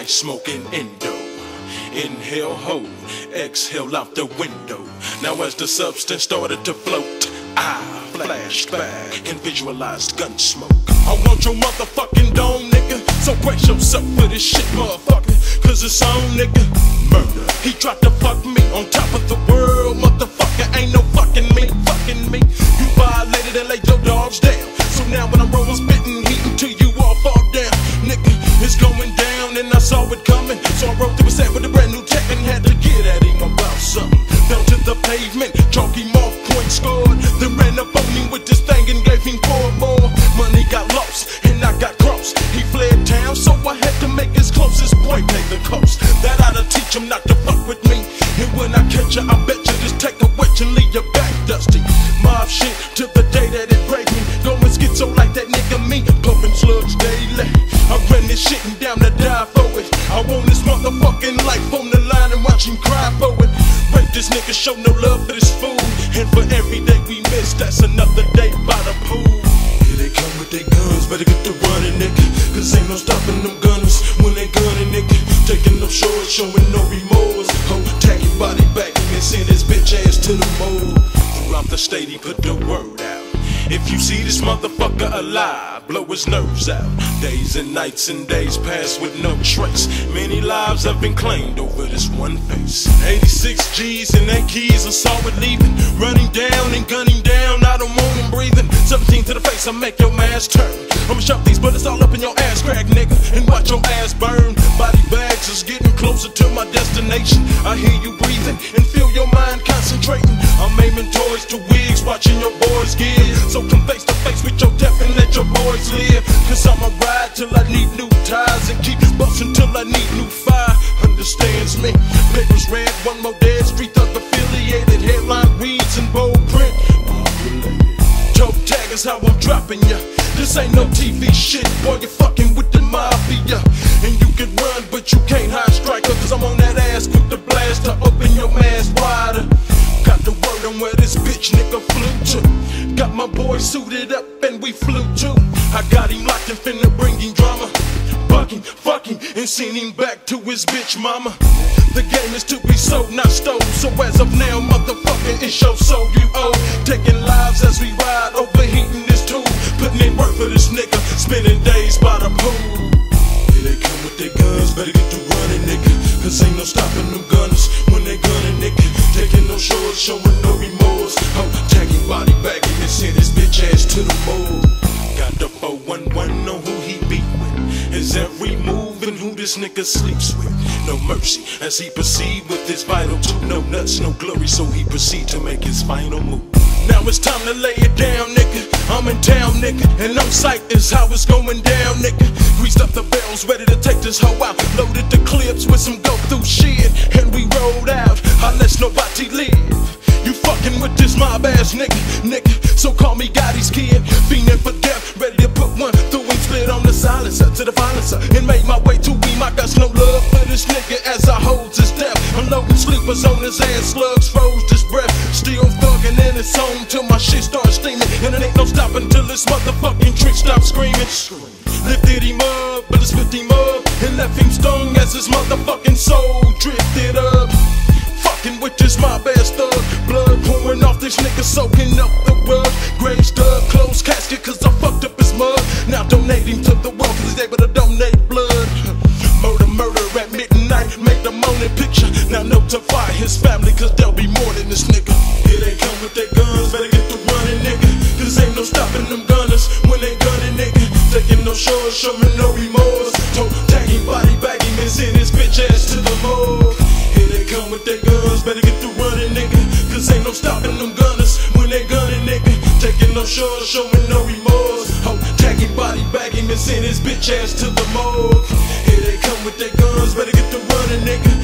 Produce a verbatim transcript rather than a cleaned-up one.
night smoking Indo. Inhale, hold, exhale out the window. Now as the substance started to float, I flashed back and visualized gun smoke. I want your motherfucking dome, nigga. So brace yourself for this shit, motherfucker. Cause it's on, nigga. Murder. He tried to fuck me on top of the world, motherfucker. Ain't no fucking me, fucking me. You violated and laid your dogs down. So now when I'm rolling, spitting heat until you all fall down, nigga. It's going down and I saw it coming. So I rode through a set with a brand new tech and had to get at him about something. Fell to the pavement, chalk him off, point scored. Then ran up on him with this thing and gave him four more. Money got lost and I got crossed. He fled town, so I had to make his closest boy pay the cost. That ought to teach him not to fuck with me. And when I catch you, I bet you just take a wedge and leave your back dusty. Mob shit till the day that it break me. Going schizo like that nigga me, pumping slugs daily. I ran this shit and down to die for it. I want this motherfucking life on the line and watch him cry for it. Rape this nigga, show no love for this fool. And for every day we miss, that's another day by the pool. Here they come with their guns, better get to running, nigga. Cause ain't no stopping them gunners when they gunning, nigga. Taking no shorts, showing no remorse. Ho, tack your body back and send his bitch ass to the mold. Throughout the state he put the word out. If you see this motherfucker alive, blow his nerves out. Days and nights and days pass with no trace. Many lives have been claimed over this one face. eighty-six G's and eight keys, I saw it leaving. Running down and gunning down, I don't want him breathing. seventeen to the face, I make your mask turn. I'ma shove these bullets all up in your ass crack, nigga, and watch your ass burn. Body bags is getting closer to my destination. I hear you breathing and feel your mind concentrating. I'm aiming towards the wigs, watching your boys give. So come face to face with your death and let your boys live. Cause I'ma ride till I need new ties and keep bustin' till I need new fire. Understands me. Papers red, one more dead, street thug affiliated. Headline reads in bold print. Toe tag is how I'm dropping ya. This ain't no T V shit, boy, you're fucking with the mafia. And you can run, but you can't hide striker. Cause I'm on that ass quick to blast to open your mask wider. Got the word on where this bitch nigga flew to. Got my boy suited up and we flew too. I got him locked and finna bring him drama. Bucking, fucking, and send him back to his bitch mama. The game is to be sold, not stole. So as of now, motherfucker, it's your soul you owe. Taking lives as we ride, overheating this tool. Putting in work for this nigga, spending days by the pool. Here they come with their guns, better get to running, nigga. Cause ain't no stopping them gunners when they gunning, nigga. Taking no shorts, showing no remorse. Ho, tagging body bagging and send his bitch ass to the mold. Got the four one one, know who he beat with. His every move and who this nigga sleeps with. No mercy as he proceed with his vital tooth. No nuts, no glory, so he proceed to make his final move. Now it's time to lay it down, nigga. I'm in town, nigga, and I'm psyched is how it's going down, nigga. Greased up the barrels, ready to take this hoe out. Loaded the clips with some go-through shit, and we rolled out. I let nobody live. You fucking with this mob ass nigga, nigga. So call me Gotti's kid, fiending for death, ready to put one through him, split on the silencer to the silencer, and made my way to him. I got no love for this nigga as I hold his death. Unloading sleepers on his ass, slugs froze his breath. Still thugging in his home till my shit starts steaming, and it ain't no stopping till this motherfucking trick stops screaming. Lifted him up, but it's flipped him up, and left him stung as his motherfucking soul drifted up. Fucking with this mob ass thug, blood pouring off this nigga, soaking up the rug. Grave stub, closed casket, cause I fucked up his mug. Now donate him to the world, cause he's able to donate blood. Murder, murder at midnight, make the moaning picture. Now notify his family, cause they'll be mourning this nigga. Here they come with their guns, better get to running, nigga. Cause ain't no stopping them gunners when they gunning, nigga. Taking no shorts, showing no remorse. Toe tagging, body bagging, and send his bitch ass to the morgue. Here they come with their guns, better get to running, nigga. Cause ain't no stopping them gunners when they gunning, nigga. Taking no shorts, showing no remorse. Ho, tagging, body bagging, and send his bitch ass to the morgue. Here they come with their guns, better get to running, nigga.